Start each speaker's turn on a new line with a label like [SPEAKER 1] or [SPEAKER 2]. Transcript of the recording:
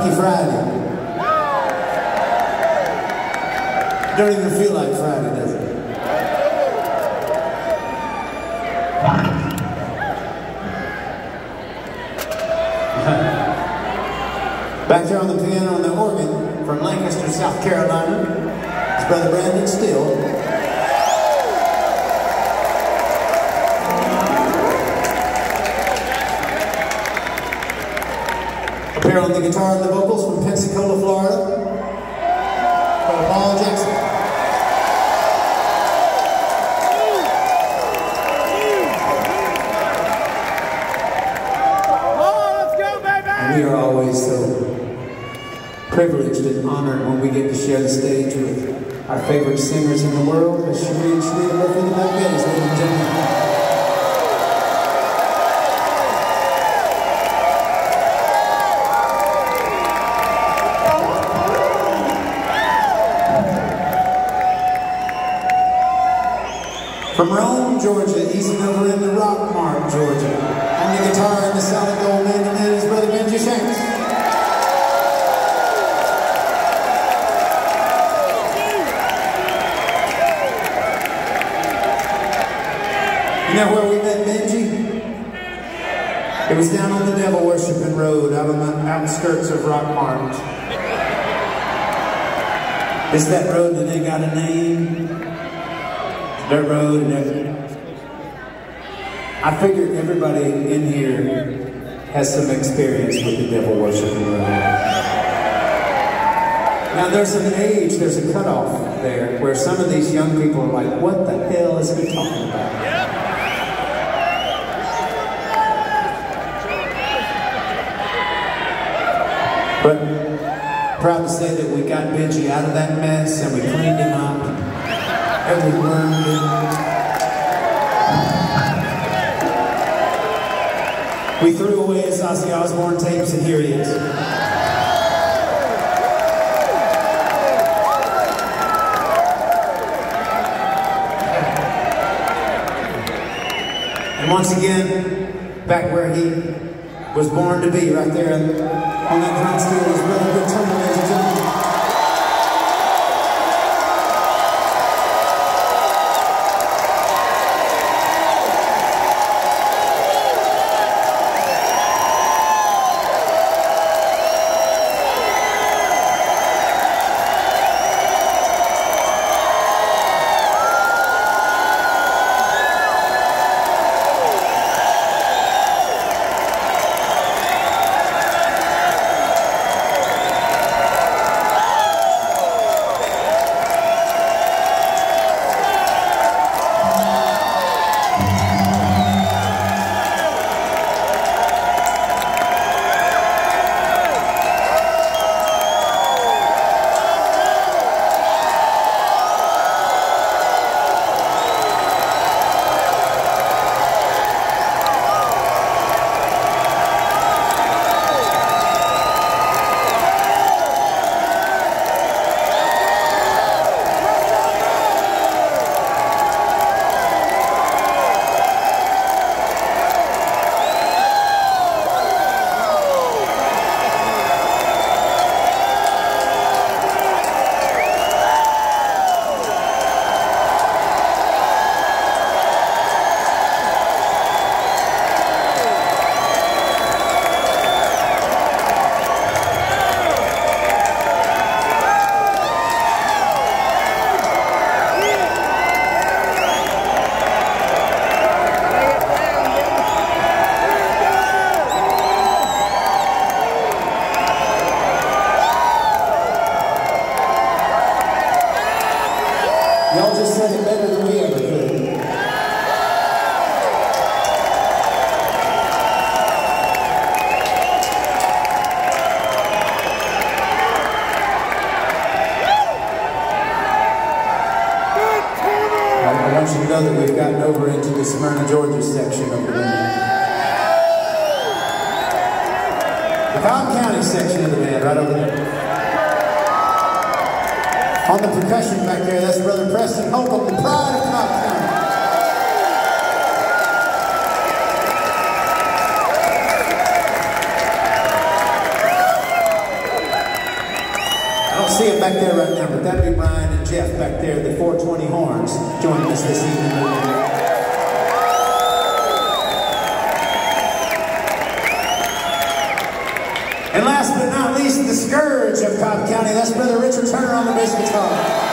[SPEAKER 1] Funky Friday. Don't even feel like Friday, does it? Back there on the piano and the organ from Lancaster, South Carolina, is Brother Brandon Steele. Up here on the guitar and the vocals from Pensacola, Florida, Brother Paul Jackson. We are always so privileged and honored when we get to share the stage with our favorite singers in the world, Miss Cherie and Shanita Murphy and the Magnettes, ladies and gentlemen. From Rome, Georgia, easing over into Rockmart, Georgia. On the guitar and the solid gold man is Brother Benji Shanks. You know where we met Benji? It was down on the Devil Worshiping Road, out on the outskirts of Rockmart. It's that road that ain't got a name. Dirt road and everything. I figure everybody in here has some experience with the Devil Worshiping Road. Now there's an age, there's a cutoff there where some of these young people are like, what the hell is he talking about? But proud to say that we got Benji out of that mess and we cleaned him up and we learned him. We threw away his Ozzy Osbourne tapes and here he is. And once again, back where he was born to be, right there on that drum steel, is Brother Good Turner, ladies and gentlemen. Y'all just said it better than we ever could. I want you to know that we've gotten over into the Smyrna, Georgia section of the band. The Cobb County section of the band, right over there. On the percussion back there, that's Brother Preston Holcomb, the pride of Cobb County. see him back there right now, but that'd be Brian and Jeff back there, the 420 Horns, joining us this evening. And last but not least, the Scourge of Cobb County. That's Brother Richard Turner on the bass guitar.